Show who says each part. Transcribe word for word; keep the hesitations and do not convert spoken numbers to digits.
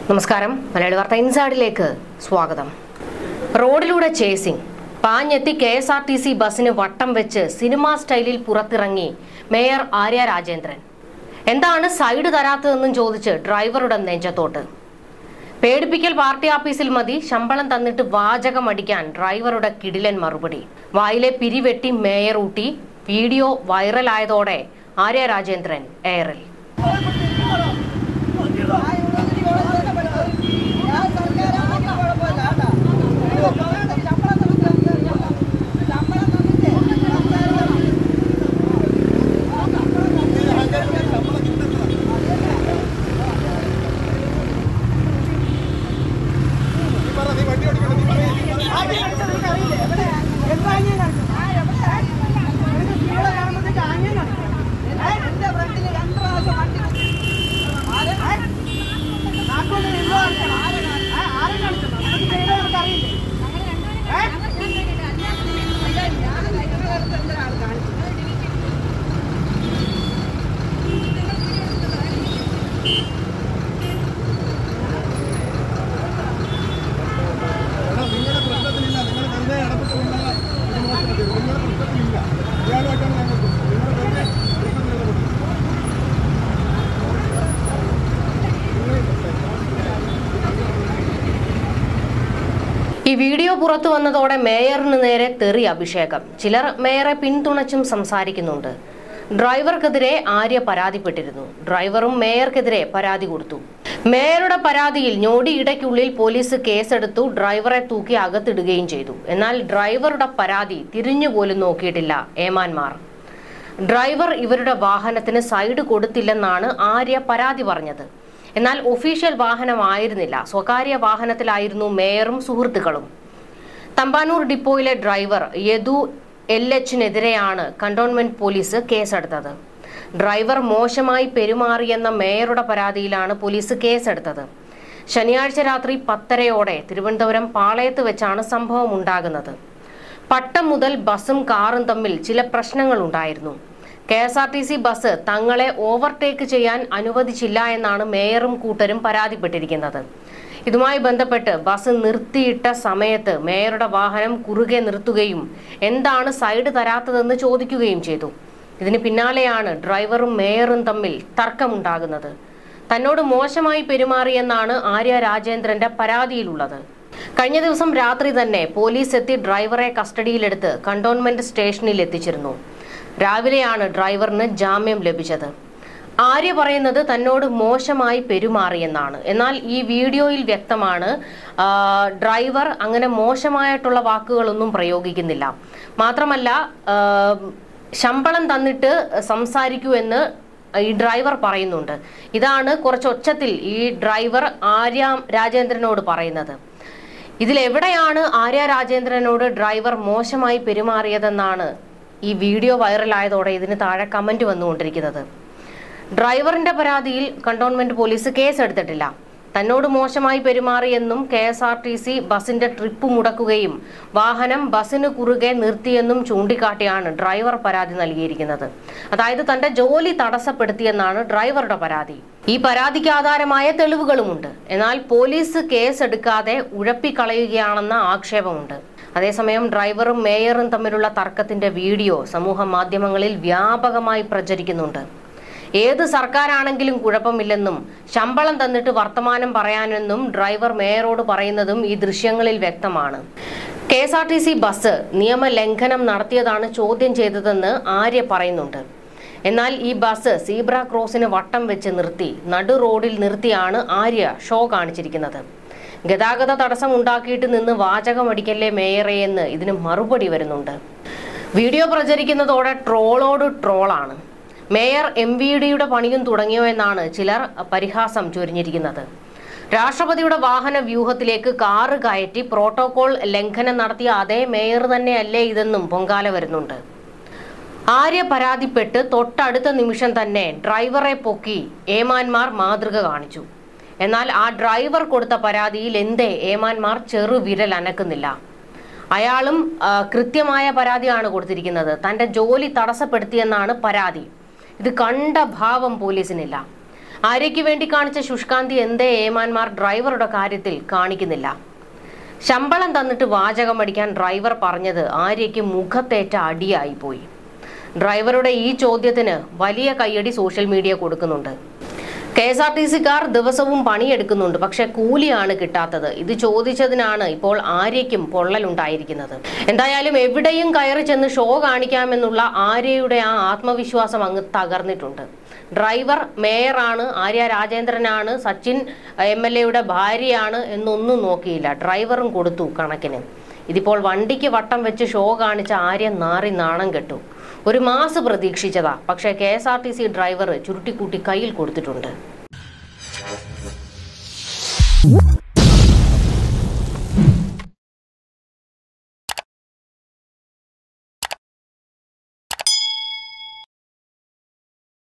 Speaker 1: നമസ്കാരം മലയാളി വാർത്ത ഇൻസൈഡിലേക്ക് സ്വാഗതം. റോഡിലൂടെ ചേസിംഗ് പാഞ്ഞെത്തി K S R T C ബസിന് വട്ടം വെച്ച് സിനിമാ സ്റ്റൈലിൽ പുറത്തിറങ്ങി മേയർ ആര്യ രാജേന്ദ്രൻ. എന്താണ് സൈഡ് തരാത്തതെന്നും ചോദിച്ച് ഡ്രൈവറുടെ നെഞ്ചത്തോട്ട്. പേടിപ്പിക്കൽ പാർട്ടി ഓഫീസിൽ മതി, ശമ്പളം തന്നിട്ട് വാചകം അടിക്കാൻ ഡ്രൈവറുടെ കിടിലൻ മറുപടി. വായിലെ പിരിവെട്ടി മേയർ ഊട്ടി. വീഡിയോ വൈറലായതോടെ ആര്യ രാജേന്ദ്രൻ എയറിൽ. ഈ വീഡിയോ പുറത്തു വന്നതോടെ മേയറിന് നേരെ തെറി അഭിഷേകം. ചിലർ മേയറെ പിന്തുണച്ചും സംസാരിക്കുന്നുണ്ട്. ഡ്രൈവർക്കെതിരെ ആര്യ പരാതിപ്പെട്ടിരുന്നു. ഡ്രൈവറും മേയർക്കെതിരെ പരാതി കൊടുത്തു. മേയറുടെ പരാതിയിൽ ഞൊടിയിടയ്ക്കുള്ളിൽ പോലീസ് കേസെടുത്തു. ഡ്രൈവറെ തൂക്കി അകത്തിടുകയും ചെയ്തു. എന്നാൽ ഡ്രൈവറുടെ പരാതി തിരിഞ്ഞുപോലും നോക്കിയിട്ടില്ല ഏമാന്മാർ. ഡ്രൈവർ ഇവരുടെ വാഹനത്തിന് സൈഡ് കൊടുത്തില്ലെന്നാണ് ആര്യ പരാതി പറഞ്ഞത്. എന്നാൽ ഒഫീഷ്യൽ വാഹനമായിരുന്നില്ല, സ്വകാര്യ വാഹനത്തിലായിരുന്നു മേയറും സുഹൃത്തുക്കളും. തമ്പാനൂർ ഡിപ്പോയിലെ ഡ്രൈവർ യദു എൽ എച്ചിനെതിരെയാണ് കന്റോൺമെന്റ് പോലീസ് കേസെടുത്തത്. ഡ്രൈവർ മോശമായി പെരുമാറിയെന്ന മേയറുടെ പരാതിയിലാണ് പോലീസ് കേസെടുത്തത്. ശനിയാഴ്ച രാത്രി പത്തരയോടെ തിരുവനന്തപുരം പാളയത്ത് വെച്ചാണ് സംഭവം ഉണ്ടാകുന്നത്. പട്ടം മുതൽ ബസും കാറും തമ്മിൽ ചില പ്രശ്നങ്ങൾ ഉണ്ടായിരുന്നു. K S R T C bus തങ്ങളെ ഓവർടേക്ക് ചെയ്യാൻ അനുവദിച്ചില്ല എന്നാണ് മേയറും കൂട്ടരും പരാതിപ്പെട്ടിരിക്കുന്നത്. ഇതുമായി ബന്ധപ്പെട്ട് ബസ് നിർത്തിയിട്ട സമയത്ത് മേയറുടെ വാഹനം കുറുകെ നിർത്തുകയും എന്താണ് സൈഡ് തരാത്തതെന്ന് ചോദിക്കുകയും ചെയ്തു. ഇതിന് പിന്നാലെയാണ് ഡ്രൈവറും മേയറും തമ്മിൽ തർക്കമുണ്ടാകുന്നത്. തന്നോട് മോശമായി പെരുമാറിയെന്നാണ് ആര്യ രാജേന്ദ്രന്റെ പരാതിയിലുള്ളത്. കഴിഞ്ഞ ദിവസം രാത്രി തന്നെ പോലീസ് എത്തി ഡ്രൈവറെ കസ്റ്റഡിയിലെടുത്ത് കന്റോൺമെന്റ് സ്റ്റേഷനിൽ എത്തിച്ചിരുന്നു. രാവിലെയാണ് ഡ്രൈവറിന് ജാമ്യം ലഭിച്ചത്. ആര്യ പറയുന്നത് തന്നോട് മോശമായി പെരുമാറിയെന്നാണ്. എന്നാൽ ഈ വീഡിയോയിൽ വ്യക്തമാണ് ഡ്രൈവർ അങ്ങനെ മോശമായിട്ടുള്ള വാക്കുകളൊന്നും പ്രയോഗിക്കുന്നില്ല. മാത്രമല്ല ശമ്പളം തന്നിട്ട് സംസാരിക്കൂ എന്ന് ഈ ഡ്രൈവർ പറയുന്നുണ്ട്. ഇതാണ് കുറച്ച് ഒച്ചത്തിൽ ഈ ഡ്രൈവർ ആര്യ രാജേന്ദ്രനോട് പറയുന്നത്. ഇതിലെവിടെയാണ് ആര്യ രാജേന്ദ്രനോട് ഡ്രൈവർ മോശമായി പെരുമാറിയതെന്നാണ് ഈ വീഡിയോ വൈറലായതോടെ ഇതിന് താഴെ കമന്റ് വന്നുകൊണ്ടിരിക്കുന്നത്. ഡ്രൈവറിന്റെ പരാതിയിൽ കന്റോൺമെന്റ് പോലീസ് കേസെടുത്തിട്ടില്ല. തന്നോട് മോശമായി പെരുമാറിയെന്നും K S R T C ബസിന്റെ ട്രിപ്പ് മുടക്കുകയും വാഹനം ബസിന് കുറുകെ നിർത്തിയെന്നും ചൂണ്ടിക്കാട്ടിയാണ് ഡ്രൈവർ പരാതി നൽകിയിരിക്കുന്നത്. അതായത് തന്റെ ജോലി തടസ്സപ്പെടുത്തിയെന്നാണ് ഡ്രൈവറുടെ പരാതി. ഈ പരാതിക്ക് ആധാരമായ തെളിവുകളുമുണ്ട്. എന്നാൽ പോലീസ് കേസെടുക്കാതെ ഉഴപ്പിക്കളയുകയാണെന്ന ആക്ഷേപമുണ്ട്. അതേസമയം ഡ്രൈവറും മേയറും തമ്മിലുള്ള തർക്കത്തിന്റെ വീഡിയോ സമൂഹ മാധ്യമങ്ങളിൽ വ്യാപകമായി പ്രചരിക്കുന്നുണ്ട്. ഏത് സർക്കാരാണെങ്കിലും കുഴപ്പമില്ലെന്നും ശമ്പളം തന്നിട്ട് വർത്തമാനം പറയാനെന്നും ഡ്രൈവർ മേയറോട് പറയുന്നതും ഈ ദൃശ്യങ്ങളിൽ വ്യക്തമാണ്. K S R T C bus നിയമലംഘനം നടത്തിയതാണ് ചോദ്യം ചെയ്തതെന്ന് ആര്യ പറയുന്നുണ്ട്. എന്നാൽ ഈ ബസ് സീബ്ര ക്രോസിന് വട്ടം വെച്ച് നിർത്തി നടു റോഡിൽ നിർത്തിയാണ് ആര്യ ഷോ കാണിച്ചിരിക്കുന്നത്. ഗതാഗത തടസ്സം ഉണ്ടാക്കിയിട്ട് നിന്ന് വാചകമടിക്കല്ലേ മേയറെ എന്ന് ഇതിന് മറുപടി വരുന്നുണ്ട്. വീഡിയോ പ്രചരിക്കുന്നതോടെ ട്രോളോട് ട്രോളാണ്. മേയർ എം വി ഡിയുടെ പണിയും തുടങ്ങിയോ എന്നാണ് ചിലർ പരിഹാസം ചൊരിഞ്ഞിരിക്കുന്നത്. രാഷ്ട്രപതിയുടെ വാഹന വ്യൂഹത്തിലേക്ക് കാറ് കയറ്റി പ്രോട്ടോകോൾ ലംഘനം നടത്തിയ അതേ മേയർ തന്നെയല്ലേ ഇതെന്നും പൊങ്കാല വരുന്നുണ്ട്. ആര്യ പരാതിപ്പെട്ട് തൊട്ടടുത്ത നിമിഷം തന്നെ ഡ്രൈവറെ പൊക്കി ഏമാന്മാർ മാതൃക കാണിച്ചു. എന്നാൽ ആ ഡ്രൈവർ കൊടുത്ത പരാതിയിൽ എന്തേ ഏമാന്മാർ ചെറുവിരൽ അനക്കുന്നില്ല. അയാളും കൃത്യമായ പരാതിയാണ് കൊടുത്തിരിക്കുന്നത്. തന്റെ ജോലി തടസ്സപ്പെടുത്തിയെന്നാണ് പരാതി. ഇത് കണ്ട ഭാവം പോലീസിനില്ല. ആര്യയ്ക്ക് വേണ്ടി കാണിച്ച ശുഷ്കാന്തി എന്തേ ഏമാന്മാർ ഡ്രൈവറുടെ കാര്യത്തിൽ കാണിക്കുന്നില്ല? ശമ്പളം തന്നിട്ട് വാചകം അടിക്കാൻ ഡ്രൈവർ പറഞ്ഞത് ആര്യയ്ക്ക് മുഖത്തേറ്റ അടിയായി പോയി. ഡ്രൈവറുടെ ഈ ചോദ്യത്തിന് വലിയ കയ്യടി സോഷ്യൽ മീഡിയ കൊടുക്കുന്നുണ്ട്. കെ എസ് ആർ ടി സിക്കാർ ദിവസവും പണിയെടുക്കുന്നുണ്ട്, പക്ഷെ കൂലിയാണ് കിട്ടാത്തത്. ഇത് ചോദിച്ചതിനാണ് ഇപ്പോൾ ആര്യയ്ക്കും പൊള്ളലുണ്ടായിരിക്കുന്നത്. എന്തായാലും എവിടെയും കയറി ചെന്ന് ഷോ കാണിക്കാമെന്നുള്ള ആര്യയുടെ ആ ആത്മവിശ്വാസം അങ്ങ് തകർന്നിട്ടുണ്ട്. ഡ്രൈവർ മേയറാണ്, ആര്യ രാജേന്ദ്രനാണ്, സച്ചിൻ എം എൽ എയുടെ ഭാര്യയാണ് എന്നൊന്നും നോക്കിയില്ല. ഡ്രൈവറും കൊടുത്തു കണക്കിന്. ഇതിപ്പോൾ വണ്ടിക്ക് വട്ടം വെച്ച് ഷോ കാണിച്ച ആര്യ നാറി നാണം കെട്ടു. ഒരു മാസ് പ്രതീക്ഷിച്ചതാ, പക്ഷേ K S R T C driver ചുരുട്ടിക്കൂട്ടി കയ്യിൽ കൊടുത്തിട്ടുണ്ട്.